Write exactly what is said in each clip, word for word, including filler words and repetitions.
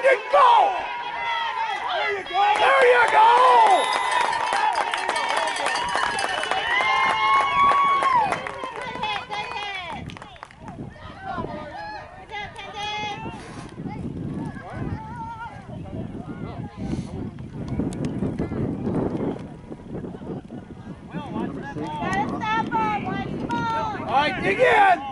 Tendon, go! There you go! There you go! All right, dig in!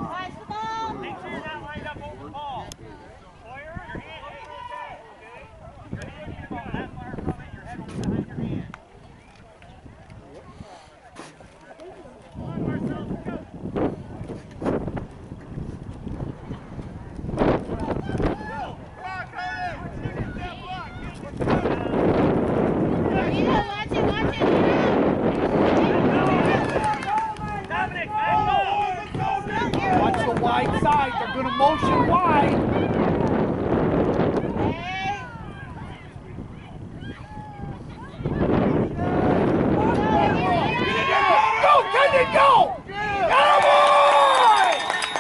Watch the wide side, they're going to motion wide. Go, Tendon, go! Get him, boy!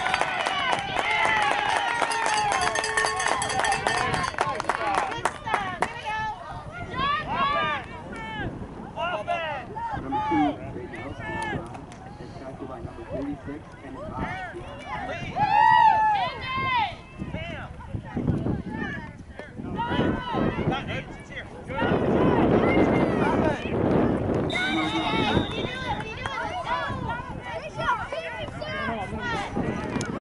Number two, is tackled by number thirty-six, and it's